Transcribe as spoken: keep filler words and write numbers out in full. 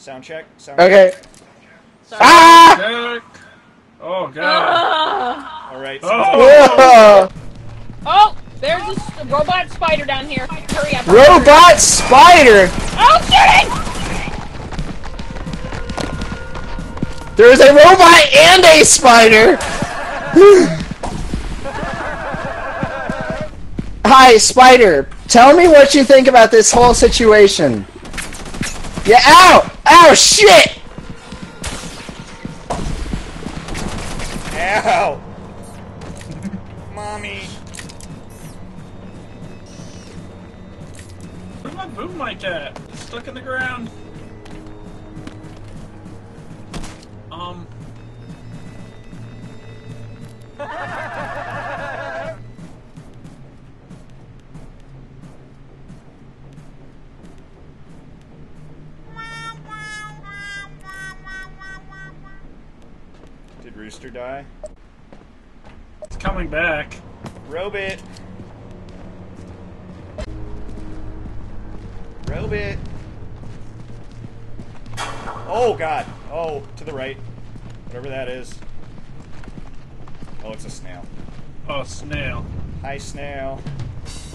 Sound check. Sound Okay. check. Sorry. Ah! Check. Oh god. All right. Oh! Oh, there's a s- robot spider down here. Hurry up. Robot spider! Oh, shooting! There's a robot and a spider! Hi, Spider. Tell me what you think about this whole situation. Yeah, ow! Ow, shit! Ow! Mommy. Where's my boom mic at? It's stuck in the ground. Um. Did Rooster die? It's coming back. Robit. Robit. Oh god. Oh, to the right. Whatever that is. Oh, it's a snail. Oh, snail. Hi, snail.